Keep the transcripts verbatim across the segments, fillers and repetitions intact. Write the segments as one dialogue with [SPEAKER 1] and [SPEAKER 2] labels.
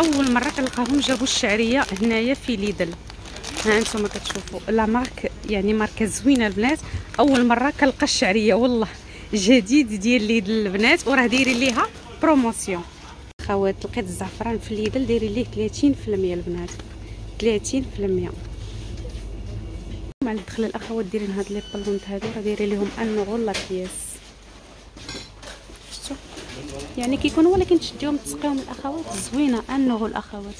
[SPEAKER 1] اول مره كنلقاهم جابوا الشعريه هنايا في ليدل. ها انتم كتشوفوا لا مارك، يعني ماركه زوينه البنات. اول مره كنلقى الشعريه والله جديد ديال ليدل البنات، وراه دايرين ليها بروموسيون. خوات لقيت الزعفران في ليدل دايرين ليه ثلاثين في المية البنات، ثلاثين في المية. مع الدخله الاخوات دايرين هاد لي بلونط هادو راه دايرين ليهم انغو لا بياس. شفتوا يعني كيكونوا ولكن تشديهم تسقيهم الاخوات زوينه انغو الاخوات.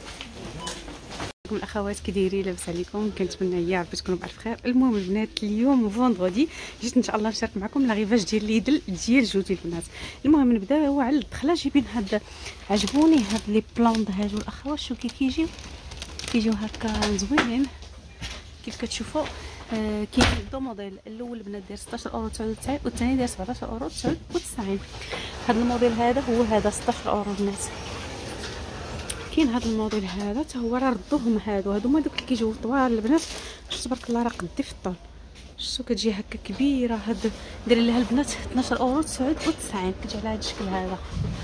[SPEAKER 1] الاخوات كي دايرين لاباس عليكم؟ كنتمنى يا ربي تكونوا بالف خير. المهم البنات اليوم فوندغودي جيت ان شاء الله نشارك معكم لا ريفاج ديال ليدل ديال جوج البنات. المهم نبدا هو على الدخله جايبين هاد، عجبوني هاد لي بلوند هادو الاخوات. شو كي كيجيو كيجيو هكا زوينين كيف كتشوفوا. آه كاين دو موديل، الاول البنات داير ستاش اورو تسعة وتسعين والثاني داير سبعطاش اورو تسعة وتسعين. هاد الموديل هذا هو هذا ستاش اورو البنات. كاين هذا الموديل هذا حتى هو راه ردوهم هادو هادو هما دوك اللي كيجيو طوال البنات. شفتوا تبارك الله راه قدي في الطول. شفتوا كتجي هكا كبيره. هاد دايرين لها البنات اثناش اورو تسعة وتسعين كتجي على هذا الشكل هذا.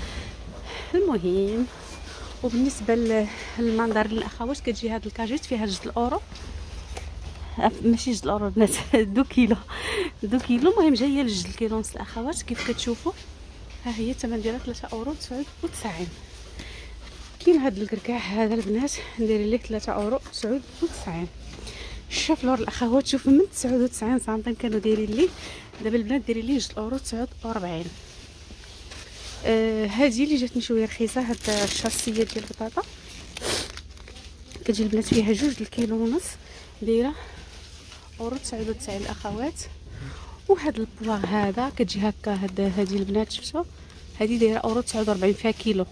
[SPEAKER 1] المهم وبالنسبه للمندرين الاخوات كتجي هاد الكاجيت فيها جوج الاورو، ماشي جوج الاورو البنات دو كيلو دو كيلو. المهم جايه لجوج الكيلو نص الاخوات كيف كتشوفوا. ها هي الثمن ديالها ثلاثة اورو تسعة وتسعين. كاين هاد الكركاع هذا البنات دايرين ليه ثلاثة اورو تسعة وتسعين. الشافلور الاخوات شوف من تسعة وتسعين سنتيم كانوا دايرين ليه، دابا البنات دايرين ليه جوج اورو تسعة وأربعين. آه هذه اللي جاتني شويه رخيصه، هاد الشاسيه ديال البطاطا كتجي البنات فيها جوج الكيلو ونص دايره اورو تسعة وتسعين الاخوات. وهاد البواغ هذا كتجي هكا. هاد هذه البنات شفتوا هذه دايره اورو تسعة وأربعين فيها كيلو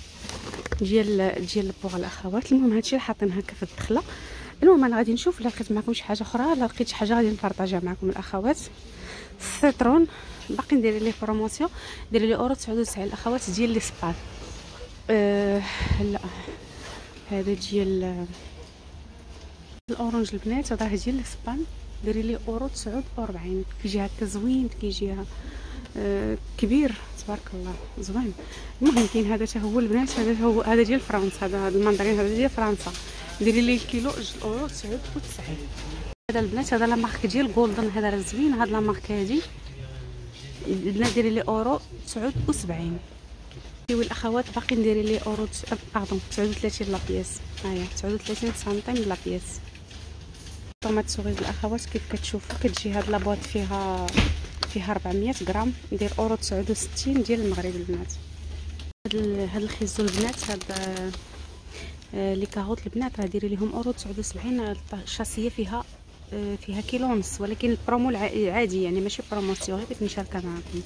[SPEAKER 1] ديال ديال البواغ الاخوات. المهم هادشي اللي حاطين هكا في الدخله. المهم انا غادي نشوف لا لقيت معكم شي حاجه اخرى، لا لقيت شي حاجه غادي نبارطاجيها معكم الاخوات. السيترون باقي ندير ليه بروموسيون، داير لي اورو تسعة وتسعين الاخوات ديال لي سبال. أه لا هذا ديال الاورنج البنات، هذا ديال لي سبال داير لي اورو تسعة وأربعين. كيجي هكا زوين كيجي أه كبير تبارك الله زوين. المهم كاين هذا حتى هو البنات، هذا هو هذا ديال فرنسا، هذا هذا المندرين هذا ديال فرنسا ديري لي الكيلو جوج اورو تسعة وتسعين. هذا البنات هذا لا مارك ديال جولدن، هذا راه زوين. هاد لا مارك هادي البنات ديري لي اورو تسعة وسبعين. ايوا الاخوات باقي ندير لي اورو باردون تسعة وثلاثين لا بياس. ها هي تسعة وثلاثين سنتيم لا بياس. طوماط سوريز الاخوات كيف كتشوفوا كتجي هاد لابواط فيها فيها أربعمية غرام ندير اورو تسعة وستين ديال المغرب البنات. هاد هاد الخيزو البنات هاد آه لي كاروت البنات راه ديري لهم اورو تسعة وسبعين. الشاسيه فيها آه فيها كيلو ونص، ولكن البرومو العادي يعني ماشي بروموسيون، غير بغيت نشاركها معكم.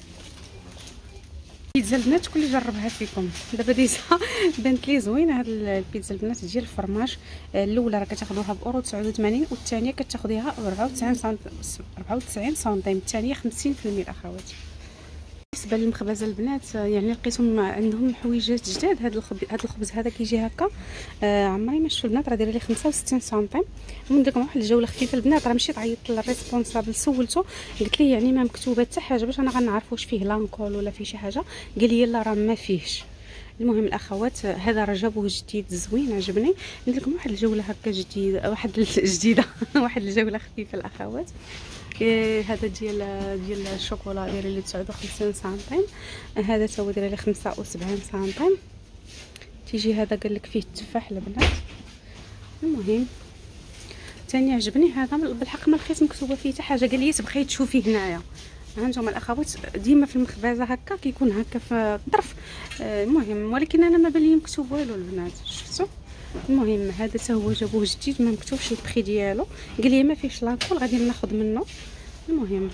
[SPEAKER 1] البيتزا البنات كل جربها فيكم دابا ديزا بانت لي زوينه. هاد البيتزا البنات ديال الفرماج الاولى راه كتاخذوها باورو تسعة وثمانين والثانيه كتاخذيها أربعة وتسعين سنتيم أربعة وتسعين سنتيم، الثانيه خمسين في المية الاخوات. بالنسبه للمخبزه البنات يعني لقيتهم عندهم حويجات جداد. هذا الخبز هذا الخبز هذا كيجي هكا آه عمري ما شفت البنات، راه داير لي خمسة وستين سنتيم. ندير لكم واحد الجوله خفيفه البنات. راه مشيت عيطت للريسبونسابل سولته قلت ليه يعني ما مكتوبه حتى حاجه باش انا غنعرف واش فيه لانكول ولا فيه شي حاجه. قال لي لا راه ما فيهش. المهم الاخوات هذا راه جابوه جديد زوين عجبني. ندير لكم واحد الجوله هكا جديده واحد جديده واحد الجوله خفيفه الاخوات. إيه هذا ديال ديال الشوكولا داير لي تسعة وخمسين سنتيم. هذا تا هو داير لي خمسة وسبعين سنتيم. تيجي هذا قال لك فيه التفاح البنات. المهم ثاني عجبني هذا بالحق ما لقيت مكتوبه فيه حتى حاجه. قال لي تبغي تشوفيه هنايا. ها انتم الاخوات ديما في المخبزه هكا كيكون هكا في الظرف. آه المهم ولكن انا ما بان لي مكتوب والو البنات شفتوا. المهم هذا حتى هو جابوه جديد ما مكتوبش البخي ديالو. قال لي ما فيهش لانكول غادي ناخذ منه. المهم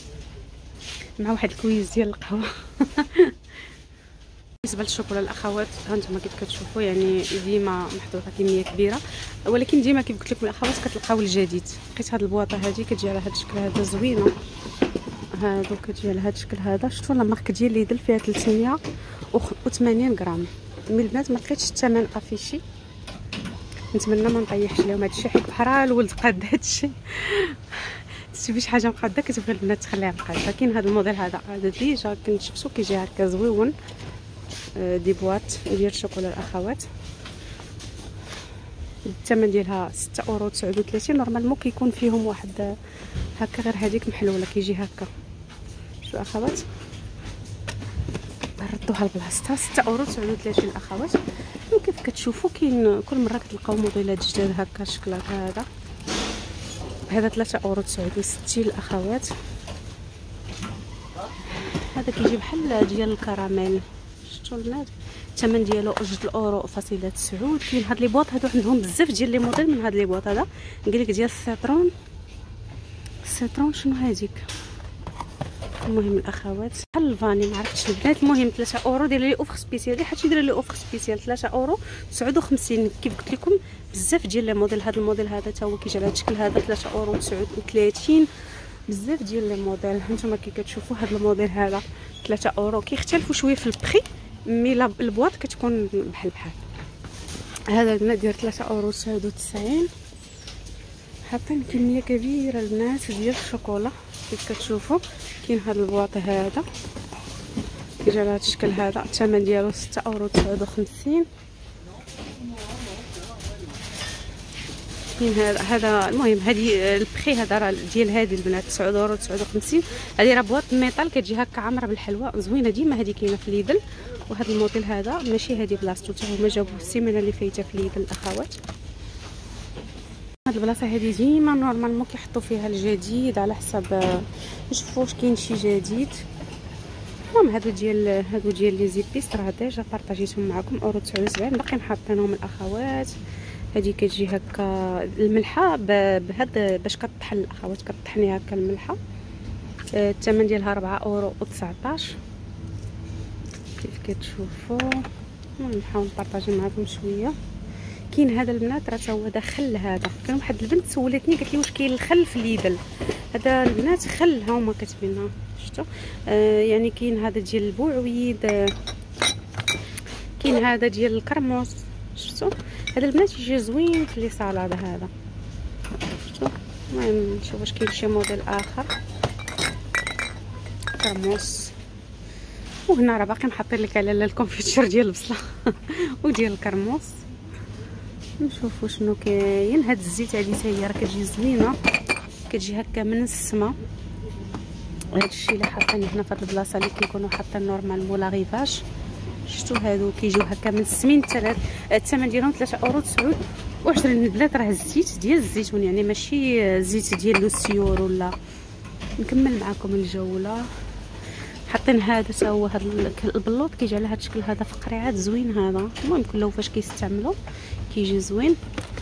[SPEAKER 1] مع واحد الكويز ديال القهوه. بالنسبه للشوكولا الاخوات هانتوما كيف كتشوفوا يعني ديما محطوطه كميه كبيره، ولكن ديما كيف قلت لكم الاخوات كتلقاو الجديد. لقيت هاد البواطه هذه كتجي على هذا الشكل هذا زوينه. هادو كتجي على هذا الشكل هذا. شفتوا لا مارك ديال ليدل فيها ثلاثمية وثمانين غرام. من البنات ما لقيتش الثمن افيشي. نتمنى ما نطيحش لهم هادشي حيت بحال الولد قاد هادشي. تشوفي شي حاجه مقاده كتبغي البنات تخليها مقاده. كاين هذا الموديل هذا هذا ديجا كنت شفتو كيجي هكا زويون. دي بواط ديال الشوكولا الاخوات. الثمن ديالها ستة اورو تسعة وثلاثين. نورمالمون كيكون فيهم واحد هكا غير هذيك محلوله كيجي هكا. شو اخوات ردوها لبلاصتها ستة اورو تسعة وثلاثين اخوات. وكيف كتشوفوا كاين كل مره كتلقاو موديلات جداد هكا شكلات هذا هذا ثلاثة اورو تسعة وستين الاخوات. هذا كيجي بحال ديال الكراميل شفتوا البنات. الثمن ديالو جوج اورو فاصله تسعود. كاين هاد لي بواط هادو عندهم بزاف ديال لي موديل من هاد لي بواط. هذا قالك ديال السيترون السيترون شنو هذيك. المهم الاخوات بحال الفاني ما عرفتش البنات. المهم ثلاثة اورو دايره لي اوفر سبيسيال. حتى يدير لي اوفر سبيسيال ثلاثة اورو تسعة وخمسين. كيف قلت لكم بزاف ديال لي موديل. هذا الموديل هذا حتى هو كيجي على هذا الشكل هذا ثلاثة اورو تسعة وثلاثين. بزاف ديال لي موديل. هانتوما كي كتشوفوا هذا الموديل هذا ثلاثة اورو. كيختلفوا شويه في البري مي البواط كتكون بحال بحال. هذا البنات ديال ثلاثة اورو تسعة وتسعين. حاطين كميه كبيره البنات ديال الشوكولا كيف كتشوفوا. كاين هذا البواط هذا كيجي على هذا الشكل هذا. الثمن ديالو ستة اورو تسعة وخمسين. كاين هذا هذا المهم هذه البخي هذا راه ديال هذه البنات تسعة اورو تسعة وخمسين. هذه راه بواط ميطال كتجي هكا عامره بالحلوى زوينه. ديما هذه كاينه في ليدل. وهذا الموديل هذا ماشي هذه بلاصتو حتى هما جابوه السيمانه اللي فايته في ليدل الاخوات. هاد البلاصه هذه ديما نورمالمون كيحطوا فيها الجديد على حسب نشوفوا واش كاين شي جديد. المهم هادو ديال هادو ديال لي زيبيس راه ديجا بارطاجيتهم معكم اورو تسعة وسبعين. باقي حاطينهم الاخوات. هذه كتجي هكا الملحه بهاد باش كطحن الاخوات كطحني هكا الملحه. الثمن ديالها أربعة اورو وتسعطاش كيف كتشوفوا. المهم نحاول نبارطاجي معكم شويه. كاين هذا البنات راه تا هو هذا خل. هذا كان واحد البنت سولتني قالت لي واش كاين الخل في ليدل. هذا البنات خل ها هما كاتبينها شفتوا. آه يعني كاين هذا ديال البوعويد. آه كاين هذا ديال الكرموس شفتوا. هذا البنات يجي زوين في لي سالاد هذا شفتوا. المهم نشوف واش كاين شي موديل اخر كرموس. وهنا راه باقي محطين لك على الكونفيتشر ديال البصله وديال الكرموس. نشوفوا شنو كاين. هاد الزيت هذه حتى هي راه كتجي زوينه كتجي هكا من السما. هاد الشيء اللي حاطين هنا في هاد البلاصه اللي كيكونوا حاطين نورمال مولا غيفاج شفتوا. هادو كيجيو هكا من السمين ثلاث. الثمن ديالهم ثلاثة اورو تسعة وعشرين. البنات راه الزيت ديال الزيتون يعني ماشي زيت ديال لو سيور ولا. نكمل معكم الجوله. حاطين هذا حتى هو هذا البلوط كيجي على هذا الشكل هذا في قريعات زوين. هذا المهم كله فاش كيستعملوا كيجي زوين.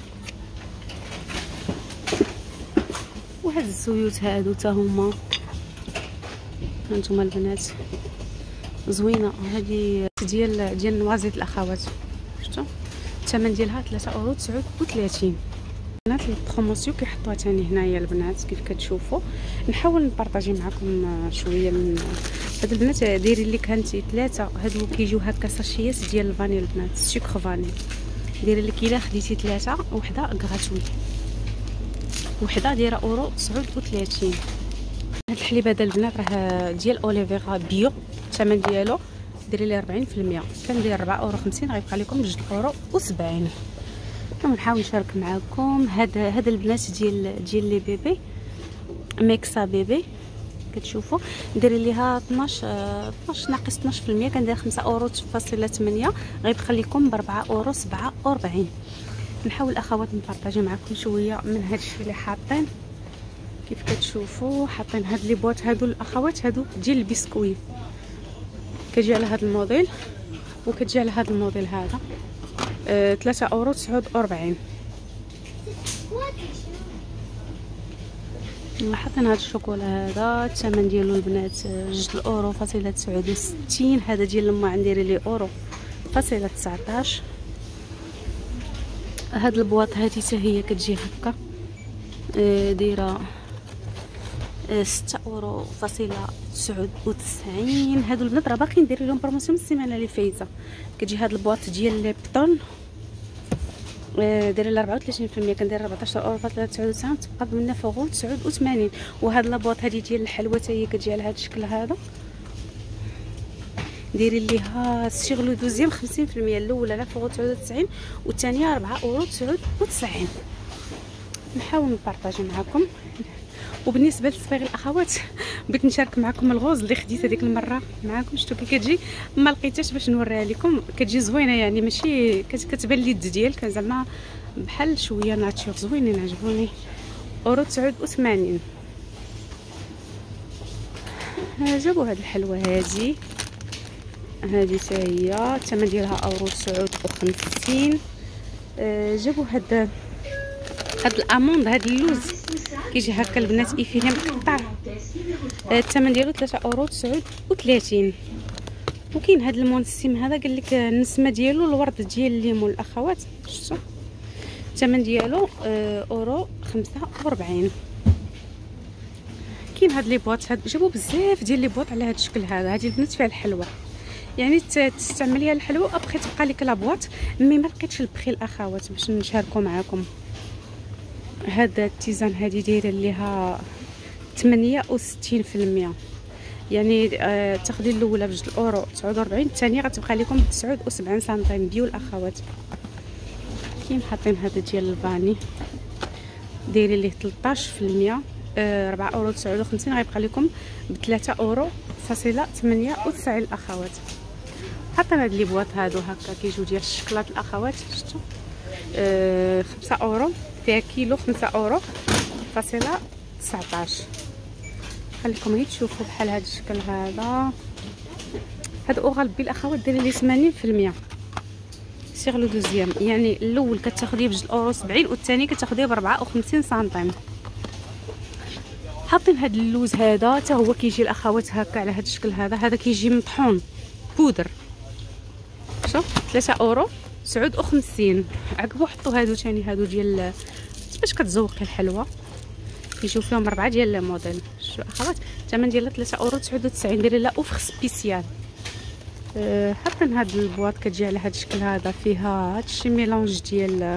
[SPEAKER 1] وهاد الزيوت هادو حتى هما هانتوما البنات زوينه. هذه ديال ديال النوازيت الاخوات شفتوا. الثمن ديالها ثلاثة اورو تسعة وثلاثين. البنات البروموسيون كيحطوها ثاني هنايا البنات كيف كتشوفوا. نحاول نبارطاجي معكم شويه من هاد البنات. دايرين لك هانتي ثلاثه هادو كيجيو هكا ساشيات ديال الفاني البنات سكر فاني. دايرين لك الا خديتي ثلاثه وحده غراتوي وحده دايره اورو تسعة وثلاثين. هاد الحليب هذا البنات راه ديال اوليفيرا بيو. الثمن ديالو ديري ليه أربعين في المية. كان داير أربعة اورو خمسين غيبقى لكم جوج اورو وسبعين. نحاول نشارك معكم. هاد هاد البنات ديال ديال لي بيبي ميكسا بيبي كتشوفوا ديري ليها اثناش اثناش ناقص اثناش في المية. كندير خمسة اورو فاصله ثمانية غيبقى لكم ب أربعة اورو سبعة وأربعين. نحاول اخوات نبارطاجي معكم شويه من هاد الشيء اللي حاطين كيف كتشوفوا. حاطين هاد لي بواط هادو الاخوات هادو ديال البسكوي. كتجي على هاد الموديل وكتجي على هاد الموديل هذا آه ثلاثة اورو تسعة وأربعين. حاطين هاد الشوكولا هذا الثمن ديالو البنات جوج اورو فاصله تسعة وستين. هذا ديال لما عندي لي اورو فاصله تسعطاش. هاد البواط هذه حتى هي كتجي هكا آه دايره ستة اورو فاصله تسعة وتسعين. هادو البنات راه باقي ندير لهم بروموسيون السيمانه اللي فايته. كتجي هاد البواط ديال ليبطون دايره أربعة وثلاثين في المية. كندير أربعطاش اورو فاصله تسعة وتسعين تبقى بمنا فوق تسعة وثمانين. وهاد لابواط هادي ديال الحلوى حتى هي كتجي على هاد الشكل هذا ديري ليها الشغلو دوزيام خمسين في المية. الاولى ألف وتسعة وتسعين والثانيه أربعة أورو تسعة وتسعين. نحاول نبارطاجي معكم. وبالنسبه للصفيغ الاخوات بغيت نشارك معكم الغوز اللي خديت هذيك المره معكم. شفتوا كي كتجي، ما لقيتهاش باش نوريها لكم. كتجي زوينه يعني، ماشي كتبان لي اليد ديالك زعما بحال شويه ناتشور، زوينين عجبوني. اورو تسعة وثمانين. جابوا هاد الحلوه هادي هادي حتى هي الثمن ديالها اورو تسعة وخمسين. أه جابوا هاد هاد الاموند، هاد اللوز كيجي هكا البنات ايفيلي مقطع. الثمن ديالو ثلاثة اورو تسعة وثلاثين. وكاين هاد المونسيم هذا قال لك النسمه ديالو الورد ديال الليمون الاخوات. شفتوا الثمن ديالو اورو خمسة وأربعين. كاين هاد لي بواط، هاد جابوا بزاف ديال لي بواط على هاد الشكل هذا. هادي البنات فيها الحلوه، يعني تستعمليها الحلوه ابخي تبقى لك لابواط. مي ما لقيتش البخي الاخوات باش نشاركو معكم. هذا التيزان هذه دايره ليها ثمانية وستين في المية، يعني آه تاخدي الاولى بجوج الاورو تسعة وأربعين، الثانيه غتبقى لكم ب تسعة وسبعين سنتيم. بيو الاخوات. كاين حاطين هذا ديال الفاني دايرين ليه ثلاثطاش في المية، آه أربعة اورو تسعة وخمسين، غيبقى لكم ب ثلاثة اورو فاصله ثمانية وتسعين الاخوات. حاطين هاد لي بواط هادو هكا كيجيو ديال الشكلاط الاخوات. شفتوا آه خمسة اورو فيها كيلو، خمسة اورو فاصله تسعطاش. خليكم غير تشوفوا بحال هذا الشكل هذا. هاد اوغالبي الاخوات داير لي ثمانين في المية سيغلو دوزيام، يعني الاول كتاخديه بجوج اورو سبعين والثاني كتاخديه ب أربعة وخمسين سنتيم. حاطين هاد اللوز هذا حتى هو كيجي الاخوات هكا على هذا الشكل هذا. هذا كيجي مطحون بودر. شوف ثلاثة اورو تسعة وخمسين. عقبوا حطوا هادو ثاني، هادو ديال باش كتزوقي الحلوه. كيجيو فيهم اربعه ديال لي موديل. شو اخوات الثمن ديالها ثلاثة اورو تسعة وتسعين. دايره لها اوفر سبيسيال. أه حاطين هاد البواط كتجي على هاد الشكل هذا، فيها هادشي ميلونج ديال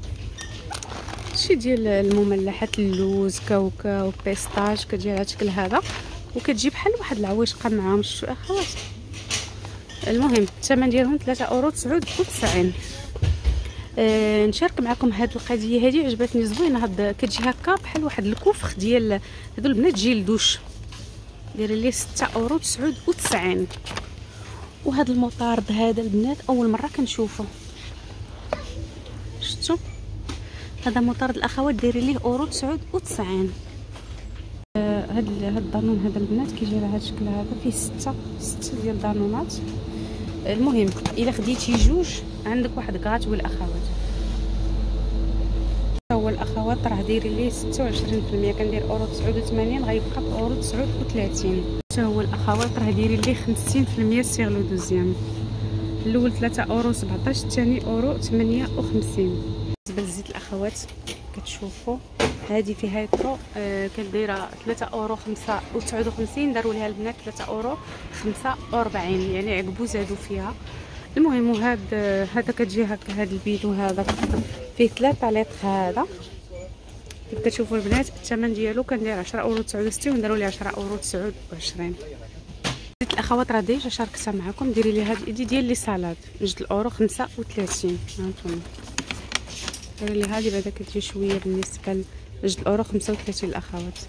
[SPEAKER 1] شي ديال المملحات، اللوز كاوكاو بيستاج، كتجي على هاد الشكل هذا وكتجي بحال واحد العويشقه معاهم. شو اخوات المهم الثمن ديالهم ثلاثة اورو تسعة وتسعين. أه نشارك معكم هاد القضيه هذه، عجبتني زوينه. هاد كتجي هكا بحال واحد الكوفخ ديال هادو البنات جيل دوش، داير ليه ستة اورو تسعة وتسعين. وهاد المطارد هذا البنات اول مره كنشوفه. شفتوا هذا مطارد الاخوات داير ليه اورو تسعة وتسعين. أه هاد هاد الدانون هذا البنات كيجي على هاد الشكل هذا، فيه ستة ستة ديال الدانونات. المهم الا خديتي جوج عندك واحد كاطوي الاخوات. هو الاخوات راه دايرين ليه ستة وعشرين في المية، كندير اورو تسعة وثمانين غيبقى باورو تسعة وثلاثين. حتى هو الاخوات راه دايرين ليه خمسين في المية سيغلو دوزيام. الاول ثلاثة اورو سبعطاش، الثاني اورو ثمانية وخمسين. بالنسبه للزيت الاخوات كتشوفوا هذه فيها يترو آه كانت دايره ثلاثة اورو خمسة وتسعة وخمسين، داروا ليها البنات ثلاثة اورو خمسة وأربعين، يعني عقبوا زادوا فيها. المهم وهاد هذا كتجي هكا هاد البيدو هذا فيه ثلاثة لتر. هذا كيف كتشوفوا البنات الثمن ديالو كندير عشرة اورو تسعة وستين وداروا لي عشرة اورو تسعة وعشرين. زيت الاخوات راه ديجا شاركتها معكم. ديري لي هاد دي ديال لي سالاد جوج الاورو خمسة وثلاثين. هانتوما ديري لي هادي بعدا كتجي شويه بالنسبه لجوج الاورو خمسة وثلاثين الاخوات.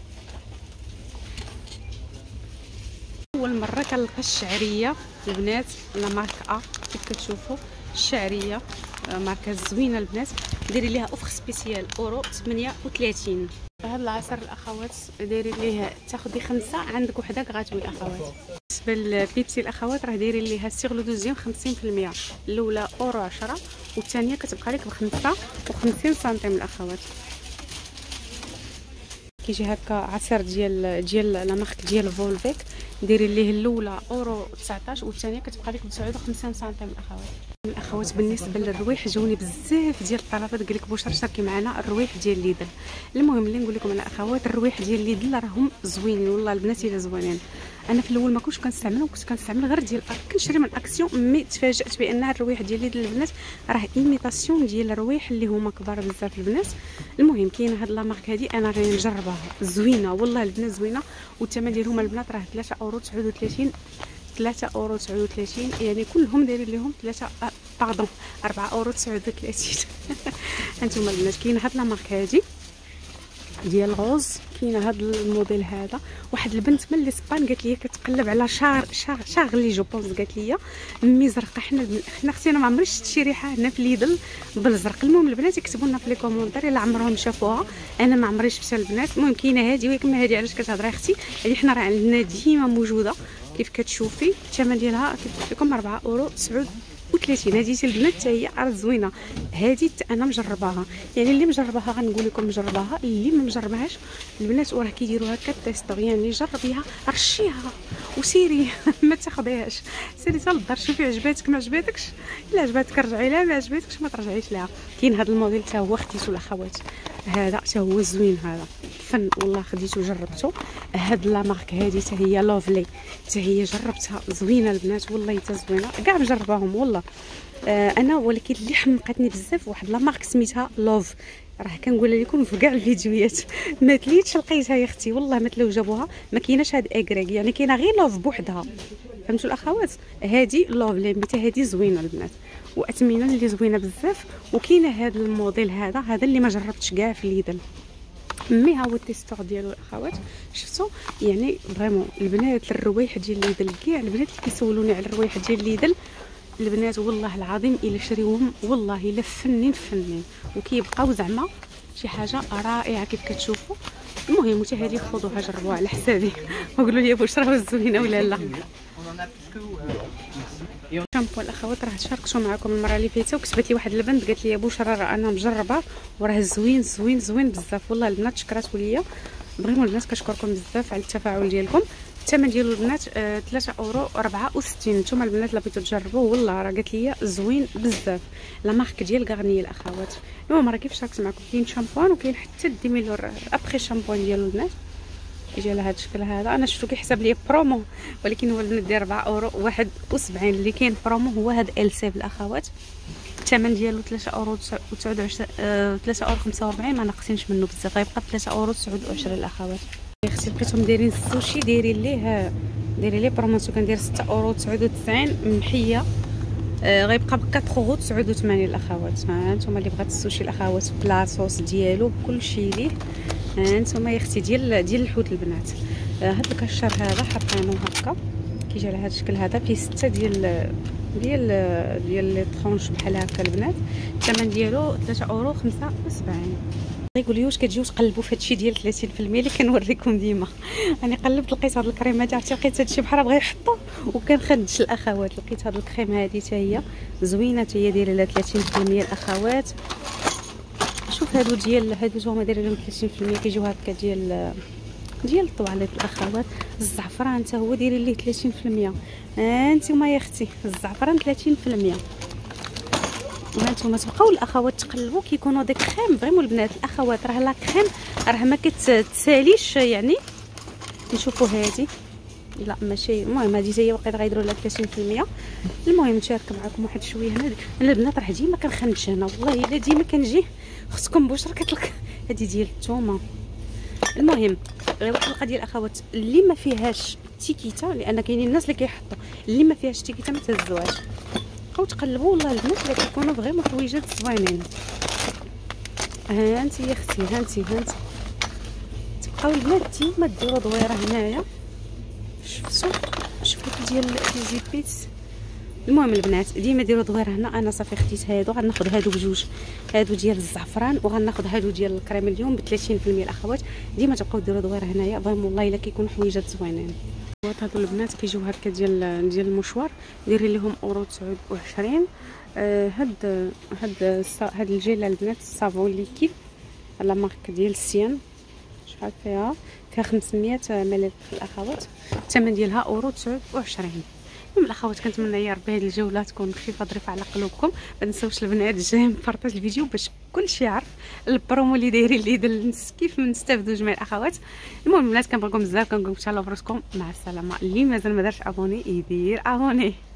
[SPEAKER 1] اول مره كنلقى الشعريه البنات لا مارك ا كيف كتشوفوا الشعريه ماركه زوينه البنات. ديري ليها اوفر سبيسيال اورو ثمانية وثلاثين. هذا العصير الاخوات دايرين ليه تاخدي خمسه عندك وحده غاتوي اخوات. بالنسبه للبيبسي الاخوات راه دايرين ليها سيغلو دوزيام خمسين في المية، الاولى اورو عشرة والثانيه كتبقى لك بخمسة وخمسين سنتيم الاخوات. كيجي هكا عصير ديال ديال لا مارك ديال فولفيك، دايرين ليه الاولى اورو تسعطاش والثانيه كتبقى لك ب تسعة وخمسين سنتيم الاخوات. الاخوات بالنسبه للرويح جاوني بزاف ديال الطلبات قال لك بشرى شاركي معنا الرويح ديال ليدل. المهم اللي نقول لكم الاخوات الرويح ديال ليدل راهم زوينين والله البنات الا زوينين. انا في الاول ما كنتش كنستعملهم، كنت كنستعمل غير ديال كنشري من اكسيون، مي تفاجات بان الرويح ديال ليدل البنات راه ايميتاسيون ديال الرويح اللي هما كبار بزاف البنات. المهم كاينه هاد لا مارك هادي انا غادي نجربها، زوينه والله البنات زوينه، والثمن ديالهم البنات راه ثلاثة اورو تسعة وثلاثين ثلاثة اورو تسعة وثلاثين، يعني كلهم دايرين لهم ثلاثة آه باردون أربعة اورو تسعة وثلاثين. هانتوما البنات كاين هاد لا مارك هادي ديال غوز، كاينه هاد الموديل هذا. واحد البنت من الاسبان قالت لي كتقلب على شار شار شارلي جو بونس، قالت لي مي زرقاء. حنا حنا اختي انا ما عمري شفت شي ريحه هنا في ليدل بالزرق. المهم البنات يكتبوا لنا في لي كومونتير الا عمرهم شافوها، انا ما عمري شفتها البنات. المهم كاينه هادي، ولكن هادي علاش كتهضري اختي، هادي حنا راه عندنا ديما موجوده كيف كتشوفي. الثمن ديالها كيف قلت لكم أربعة اورو تسعة وثلاثين. هذه البنات حتى هي راه زوينه. هذه انا مجرباها، يعني اللي مجرباها غنقول لكم مجرباها، اللي ما مجربهاش البنات وراه كيديروا هكا تيستو، يعني جربيها رشيها وسيري ما تاخذيهاش، سيري حتى للدار شوفي عجباتك ما عجباتكش، الا عجباتك رجعي لها، ما عجباتكش ما ترجعيش لها. كاين هذا الموديل حتى هو خديتو الاخوات، هذا حتى هو زوين، هذا فن والله خديتو جربته. هاد لا مارك هذه حتى هي لوفلي، حتى هي جربتها زوينه البنات والله حتى زوينه، كاع مجرباهم والله آه انا. ولكن اللي حمقتني بزاف واحد لا مارك سميتها لوف، راه كنقول لكم في كاع الفيديوهات ما تليتش لقيتها يا اختي والله، ما تلاو جابوها ما كايناش هاد اكريك، يعني كاينه غير لوف بوحدها، فهمتوا الاخوات. هذه لوف لي حتى هذه زوينه البنات واثمنه اللي زوينه بزاف. وكاينه هذا الموديل هذا هذا اللي ما جربتش كاع في ليدل، مي ها هو التيستور ديالو الاخوات شفتوا، يعني فريمون البنات الروايح ديال ليدل كاع البنات اللي كيسولوني على الروايح ديال ليدل البنات والله العظيم الا شريوهم والله الا فنين فنين، وكيبقاو زعما شي حاجه رائعه كيف كتشوفوا. المهم حتى هذه خذوها جربوها على حسابي وقولوا لي واش راهو زوينه ولا لا. شامبو الاخوات راه شاركتو معكم المره اللي فاتت، وكتبت لي واحد البنت قالت لي يا بشرى راه انا مجربه وراه زوين زوين زوين بزاف والله. البنات شكراتو ليا فريمون، البنات كنشكركم بزاف على التفاعل ديالكم. الثمن ديالو البنات آه ثلاثة اورو أربعة وستين. نتوما البنات اللي بغيتو تجربوه والله راه قالت لي زوين بزاف. لا مارك ديال غارني الاخوات. المهم راه كيف شاركت معكم كاين شامبوان وكاين حتى الديميلور ابخي شامبوان ديالو البنات يجي على هذا الشكل هذا. انا شفتو كيحسب لي برومو ولكن هو البنات ديال أربعة اورو واحد وسبعين. اللي كاين برومو هو هذا ال سي الاخوات، الثمن ديالو ثلاثة اورو تسعة وعشرين آه ثلاثة اورو خمسة وأربعين، ما ناقصينش منه بزاف، غيبقى ثلاثة اورو تسعة وعشرين الاخوات. اختي لقيتهم دايرين السوشي دايرين ليه دايرين ليه بروموسيون، كندير ستة اورو تسعة وتسعين محيه آه غيبقى ب أربعة اورو تسعة وثمانين الاخوات. ها نتوما اللي بغات السوشي الاخوات بلاصوص ديالو بكلشي ليه، ها نتوما يا اختي ديال ديال الحوت البنات. آه هاد الكشر هذا حاطينه هكا كيجي على هذا الشكل هذا، فيه ستة ديال ديال ديال لي طرونش بحال هكا البنات. الثمن ديالو ثلاثة اورو خمسة وسبعين. يقول لي واش كتجيو تقلبوا في هادشي ديال ثلاثين في المية اللي كنوريكم ديما. راني قلبت لقيت هاد الكريم هادي، عرفتي لقيت هادشي بحال بغا يحطو وكنخدش الاخوات. لقيت هاد الكريم هادي حتى هي زوينه، حتى هي دايره لها ثلاثين في المية الاخوات. شوف هادو ديال هادو هما دايرين لهم ثلاثين في المية كيجيو هكا ديال ديال الطواليت الاخوات. الزعفران حتى هو دايرين ليه ثلاثين في المية. ها انتما يا اختي الزعفران ثلاثين في المية. وهانتوما تبقاو الاخوات تقلبوا كيكونوا داك كريم فريمون البنات الاخوات راه لا كريم راه ما كتساليش يعني. نشوفوا هذه لا ماشي، المهم هذه هي واقيلا غيديروا لها ثلاثين في المية. المهم نشارك معكم واحد شويه هنا. انا البنات راه ديما كنخنش هنا والله الا ديما كنجي اختكم بشرى كتلك هذه ديال الثومه. المهم غير واحد القضيه الاخوات اللي ما فيهاش تيكيتا، لان كاينين الناس اللي كيحطوا اللي ما فيهاش تيكيتا ما تهزوهاش، بقاو تقلبوا والله البنات اللي كيكونوا فريمون حويجات زوينين. ها انت يا اختي ها انت ها انت تبقاو البنات ديما ديروا دويره هنايا. شفتوا شفتوا ديال دي بيتس. المهم البنات ديما ديروا دويره هنا. انا صافي خديت هادو غناخذ هادو بجوج، هادو ديال الزعفران وغناخذ هادو ديال الكريم اليوم ب ثلاثين في المية الاخوات. ديما تبقاو ديروا دويره هنايا فريمون والله الا كيكونوا حويجات زوينين. هادو البنات كيجيو هكا ديال ديال المشوار دايرين لهم اورو تسعة وعشرين. آه هاد هاد هاد الجيل البنات الصابون ليكيد لا مارك ديال سيان، شحال فيها فيها خمسمية ملل الاخوات. الثمن ديالها اورو تسعة وعشرين. المهم الاخوات كنتمنى يا ربي هذه الجوله تكون خفيفه ظريفه على قلوبكم. ما تنساوش البنات جيم بارطاج الفيديو باش كلشي يعرف البرومو اللي دايرين ليدل كيف نستافدوا جميع الاخوات. المهم البنات كنبغيكم بزاف، كنقول لكم تهلاو براسكم، مع السلامه. اللي مازال ما دارش ابوني يدير ابوني.